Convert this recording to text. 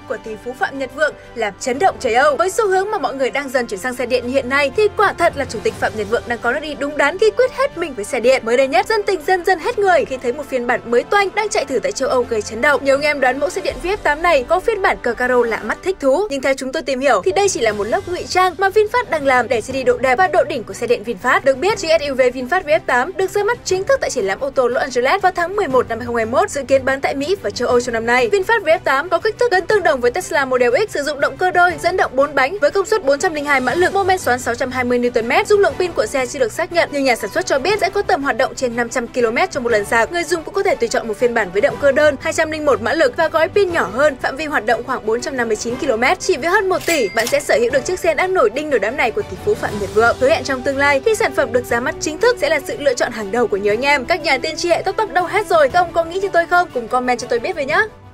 của tỷ phú Phạm Nhật Vượng làm chấn động châu Âu. Với xu hướng mà mọi người đang dần chuyển sang xe điện như hiện nay thì quả thật là chủ tịch Phạm Nhật Vượng đang có nước đi đúng đắn khi quyết hết mình với xe điện. Mới đây nhất, dân tình dần hết người khi thấy một phiên bản mới toanh đang chạy thử tại châu Âu gây chấn động. Nhiều anh em đoán mẫu xe điện VF8 này có phiên bản cờ caro lạ mắt thích thú, nhưng theo chúng tôi tìm hiểu thì đây chỉ là một lớp ngụy trang mà VinFast đang làm để che đi độ đẹp và độ đỉnh của xe điện VinFast. Được biết, chiếc SUV VinFast VF8 được ra mắt chính thức tại triển lãm ô tô Los Angeles vào tháng 11 năm 2021, dự kiến bán tại Mỹ và châu Âu trong năm nay. VinFast VF8 có kích thước gần tương đồng với Tesla Model X, sử dụng động cơ đôi dẫn động 4 bánh với công suất 402 mã lực, mô men xoắn 620 Nm. Dung lượng pin của xe chưa được xác nhận, nhưng nhà sản xuất cho biết sẽ có tầm hoạt động trên 500 km trong một lần sạc. Người dùng cũng có thể tùy chọn một phiên bản với động cơ đơn 201 mã lực và gói pin nhỏ hơn, phạm vi hoạt động khoảng 459 km. Chỉ với hơn 1 tỷ, bạn sẽ sở hữu được chiếc xe đang nổi đinh nổi đám này của tỷ phú Phạm Nhật Vượng. Hứa hẹn trong tương lai, khi sản phẩm được ra mắt chính thức sẽ là sự lựa chọn hàng đầu của nhiều anh em. Các nhà tiên tri hệ tóc đâu hết rồi? Các ông có nghĩ như tôi không? Cùng comment cho tôi biết với nhé.